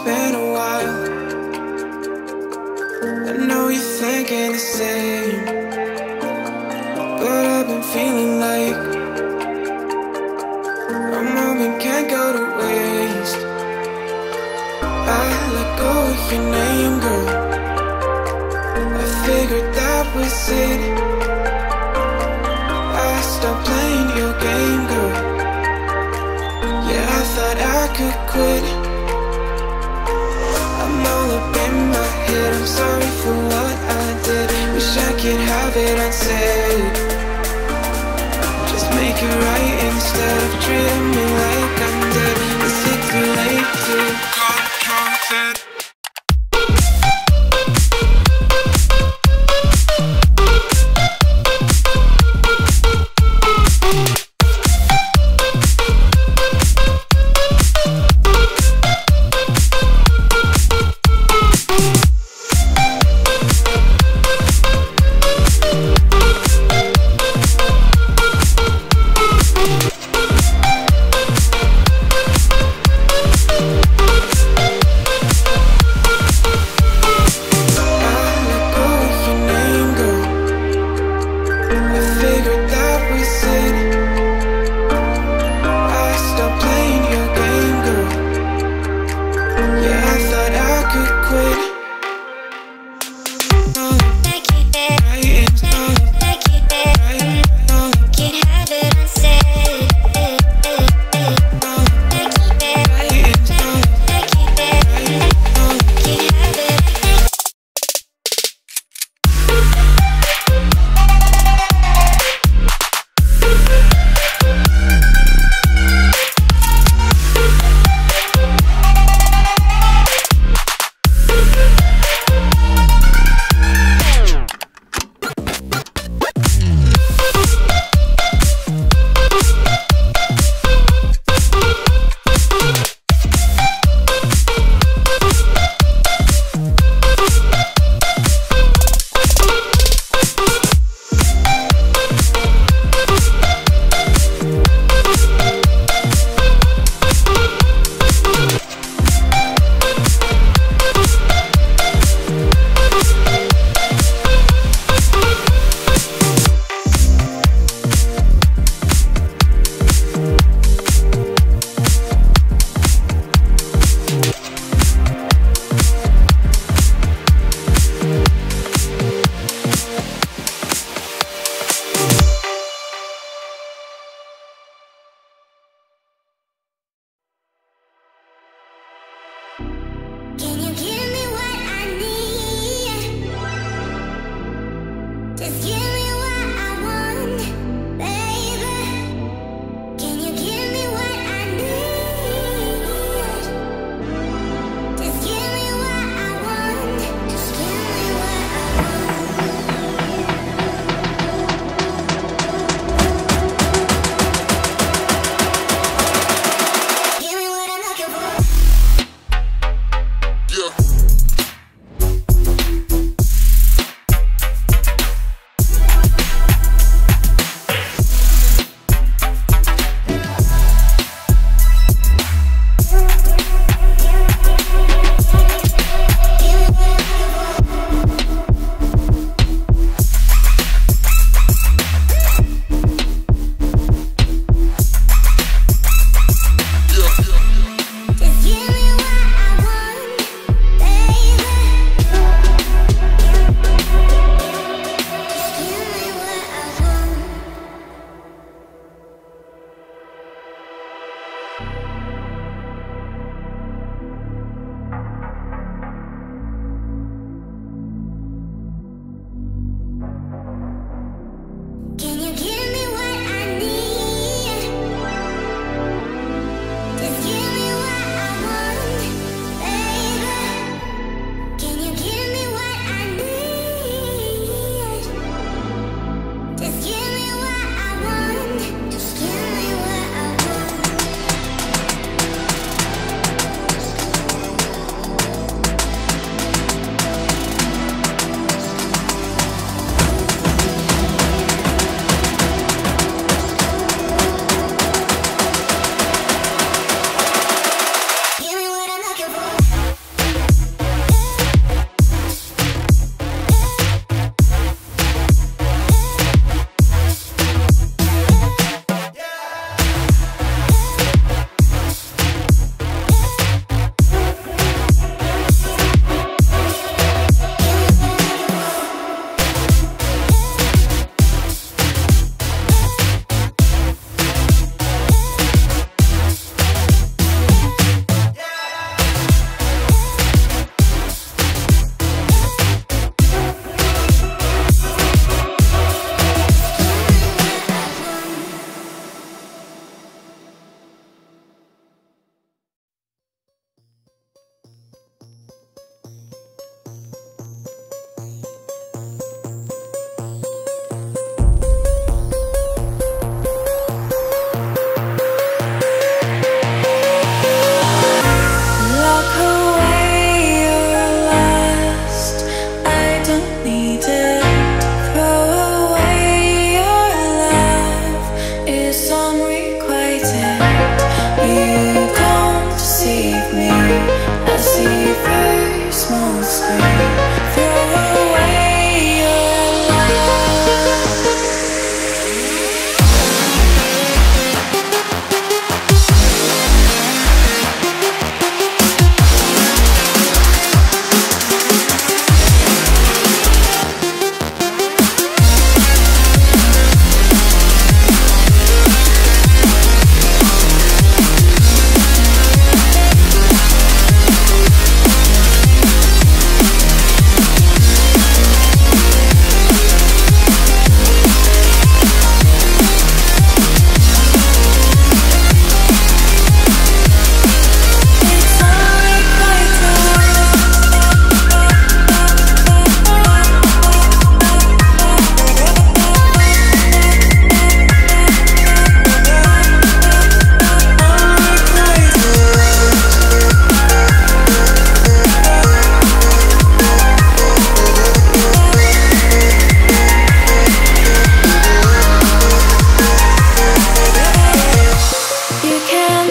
been a while. I know you're thinking the same, but I've been feeling like a moment can't go to waste. I let go of your name, girl. I figured that was it. I stopped playing your game, girl. Yeah, I thought I could quit. I'm all up in my head, I'm sorry for what I did. Wish I could have it unsaid. Just make it right instead of treating me like I'm dead. Is it too late to confess it?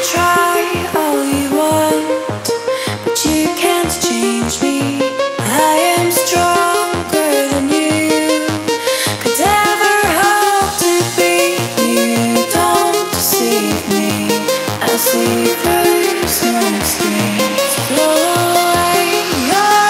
try all you want, but you can't change me. I am stronger than you could ever hope to be. You don't deceive me. I see through smoke screens. Throw away your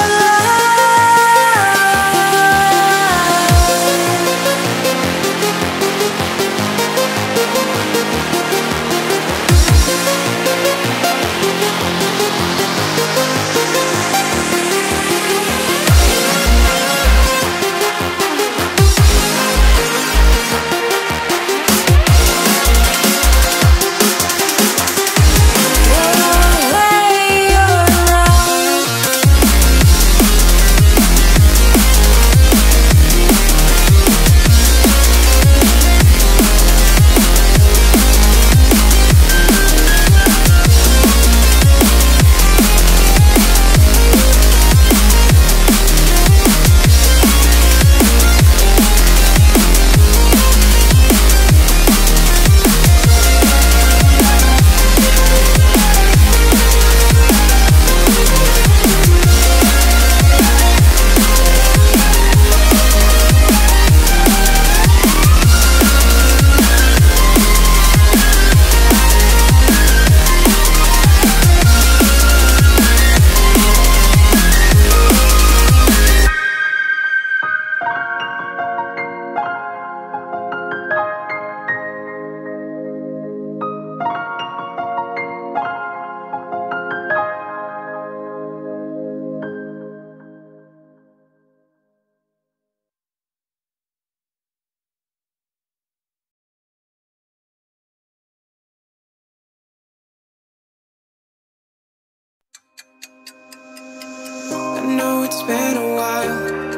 I know it's been a while.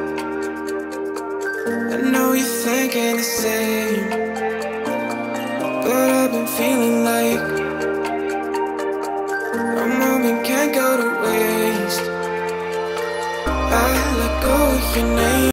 I know you're thinking the same, but I've been feeling like a moment can't go to waste. I let go of your name.